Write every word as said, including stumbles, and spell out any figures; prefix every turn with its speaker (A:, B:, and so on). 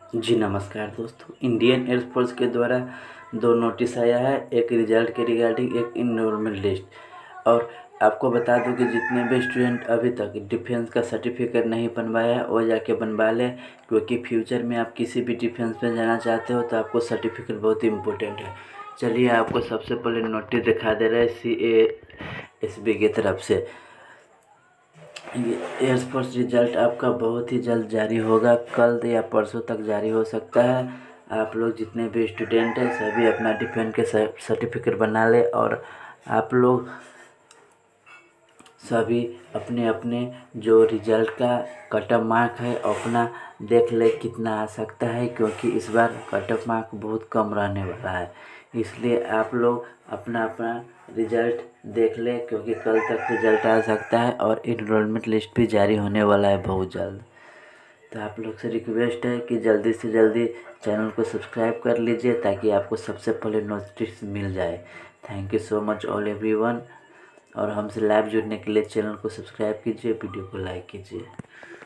A: जी नमस्कार दोस्तों, Indian air force के द्वारा दो नोटिस आया है, एक रिजल्ट के रिगार्डिंग, एक इनरोलमेंट लिस्ट। और आपको बता दूं कि जितने भी स्टूडेंट अभी तक डिफेंस का सर्टिफिकेट नहीं बनवाया है वो जाके बनवा लें, क्योंकि फ्यूचर में आप किसी भी डिफेंस में जाना चाहते हो तो आपको सर्टिफिकेट बहुत ही इम्पोर्टेंट है। चलिए आपको सबसे पहले नोटिस दिखा दे रहा है सी ए एस बी की तरफ से। एयरफोर्स रिजल्ट आपका बहुत ही जल्द जारी होगा, कल या परसों तक जारी हो सकता है। आप लोग जितने भी स्टूडेंट हैं सभी अपना डिफेंस के सर्टिफिकेट बना ले, और आप लोग सभी अपने अपने जो रिजल्ट का कट ऑफ मार्क है अपना देख ले कितना आ सकता है, क्योंकि इस बार कट ऑफ मार्क बहुत कम रहने वाला है। इसलिए आप लोग अपना अपना रिजल्ट देख ले, क्योंकि कल तक रिजल्ट आ सकता है और इनरोलमेंट लिस्ट भी जारी होने वाला है बहुत जल्द। तो आप लोग से रिक्वेस्ट है कि जल्दी से जल्दी चैनल को सब्सक्राइब कर लीजिए ताकि आपको सबसे पहले नोटिस मिल जाए। Thank you so much all everyone. और हमसे लाइव जुड़ने के लिए चैनल को सब्सक्राइब कीजिए, वीडियो को लाइक कीजिए।